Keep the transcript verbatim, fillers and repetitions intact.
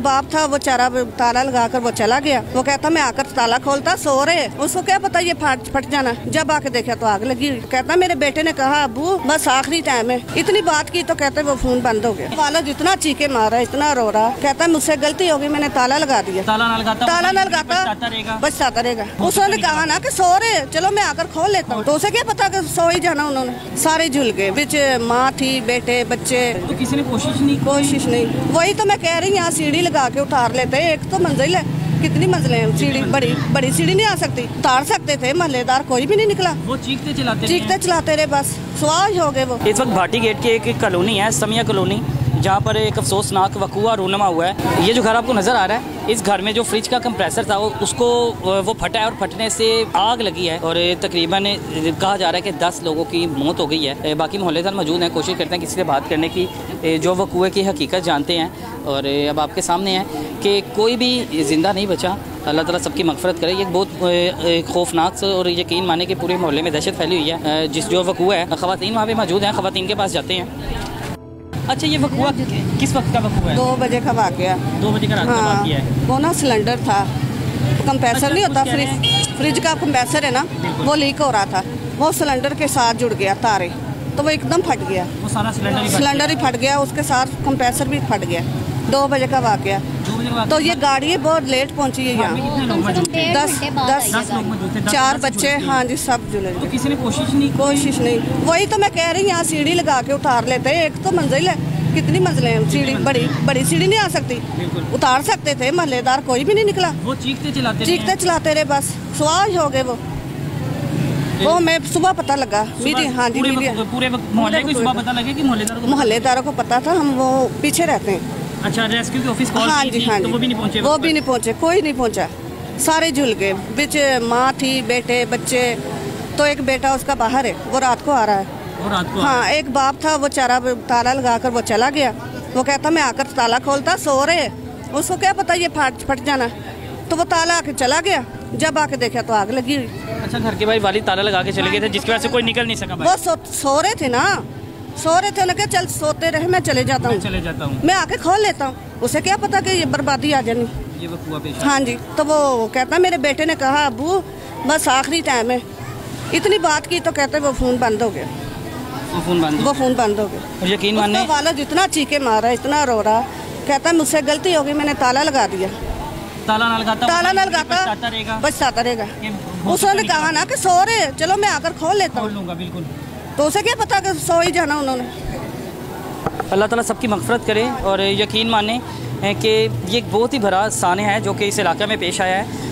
बाप था वो चारा ताला लगाकर वो चला गया। वो कहता मैं आकर ताला खोलता, सो रहे, उसको क्या पता ये फट फट जाना। जब आके देखा तो आग लगी। कहता मेरे बेटे ने कहा अबू बस आखिरी टाइम है। इतनी बात की तो कहते वो फोन बंद हो गया। वालिद इतना चीखे मारा, इतना रो रहा, कहता मुझसे गलती होगी, मैंने ताला लगा दिया। ताला ना लगाता ताला ना लगाता बचता रहेगा। उसने कहा ना कि सो रहे, चलो मैं आकर खोल लेता हूँ। तो उसे क्या पता कि सो ही जाना। उन्होंने सारे झुल गए, बीच माँ थी, बेटे, बच्चे। तो किसी ने कोशिश नहीं कोशिश नहीं वही तो मैं कह रही हूँ, यहाँ सीढ़ी लगा के उतार लेते। एक तो मंजिल है, कितनी मंजिलें हैं, सीढ़ी बड़ी बड़ी सीढ़ी नहीं आ सकती। उतार सकते थे, महल्लेदार कोई भी नहीं निकला। वो चीखते चलाते चीखते चलाते रहे, बस स्वाज हो गए वो। इस वक्त भाटी गेट की एक कॉलोनी है, समिया कॉलोनी, जहाँ पर एक अफसोसनाक वकूआ रूनमा हुआ है। ये जो घर आपको नज़र आ रहा है, इस घर में जो फ्रिज का कंप्रेसर था वो उसको वो फटा है और फटने से आग लगी है और तकरीबन कहा जा रहा है कि दस लोगों की मौत हो गई है। बाकी मोहल्लेदार मौजूद हैं, कोशिश करते हैं किसी से बात करने की जो वकूए की हकीकत जानते हैं। और अब आपके सामने है कि कोई भी ज़िंदा नहीं बचा। अल्लाह ताला सबकी मगफरत करे। ये बहुत खौफनाक और यकीन माने कि पूरे मोहल्ले में दहशत फैली हुई है। जिस जो वकूआ है, ख़वातीन वहाँ पे मौजूद हैं, ख़वातीन के पास जाते हैं। अच्छा, ये वकूआ किस वक्त का वकूआ है? दो बजे का वाक़या। दो बजे का रात का वाक़या है। वो ना सिलेंडर था, कंप्रेसर नहीं होता, फ्रिज फ्रिज का कंप्रेसर है ना, वो लीक हो रहा था। वो सिलेंडर के साथ जुड़ गया तारे, तो वो एकदम फट गया। वो सारा सिलेंडर सिलेंडर ही फट गया, उसके साथ कंप्रेसर भी फट गया। दो बजे का वाक़या। तो ये गाड़ी बहुत लेट पहुंची है यहाँ। दस दस चार बच्चे, हाँ जी, सब जुले। तो किसी ने कोशिश नहीं कोशिश नहीं वही तो मैं कह रही हूँ, यहाँ सीढ़ी लगा के उतार लेते। एक तो मंजिल है, कितनी मंजिलें हैं, सीढ़ी बड़ी बड़ी सीढ़ी नहीं आ सकती। उतार सकते थे, महल्लेदार कोई भी नहीं निकला। वो चीखते चलाते चीखते चलाते रहे, बस स्वाज हो गए वो। वो मैं सुबह पता लगा मीडिया, हाँ जी, मीडिया पूरे मोहल्ले को सुबह पता लगे कि मोहल्लेदारों को मोहल्लेदारों को पता था। हम वो पीछे रहते हैं। अच्छा, रेस्क्यू के ऑफिस कॉल हाँ जी, हाँ जी, तो वो भी नहीं पहुंचे? वो भी नहीं पहुंचे, कोई नहीं पहुंचा, सारे झुल गए। बीच माँ थी, बेटे, बच्चे। तो एक बेटा उसका बाहर है, वो रात को आ रहा है। वो रात को हाँ, एक बाप था वो चारा ताला लगाकर वो चला गया। वो कहता मैं आकर ताला खोलता, सो रहे, उसको क्या पता ये फट फट जाना। तो वो ताला आके चला गया। जब आके देखा तो आग लगी हुई। अच्छा, घर के भाई वालिद ताला लगा के चले गए थे, जिसकी वजह से कोई निकल नहीं सका। वो सो, सो रहे थे ना, सो रहे थे। उन्हें क्या चल सोते रहे, मैं चले जाता हूँ, चले जाता हूँ, मैं आके खोल लेता हूँ। उसे क्या पता कि ये बर्बादी आ जानी। ये वकूआ पेश। हाँ जी, तो वो कहता मेरे बेटे ने कहा अबू बस आखिरी टाइम है। इतनी बात की तो कहते वो फोन बंद हो गया। वो फोन बंद वो फोन बंद हो गया। और यकीन माने वालिद इतना चीखे मारा, इतना रो रहा, कहता मुझसे गलती होगी, मैंने ताला लगा दिया। ताला ना लगाता ताला ना लगाता बचता रहेगा। उसने कहा ना कि सो रहे, चलो मैं आकर खोल लेता हूँ। बिल्कुल। तो उसे क्या पता कि सो ही जाना उन्होंने। अल्लाह ताला सबकी मगफरत करे और यकीन माने कि ये बहुत ही बड़ा साने है जो कि इस इलाके में पेश आया है।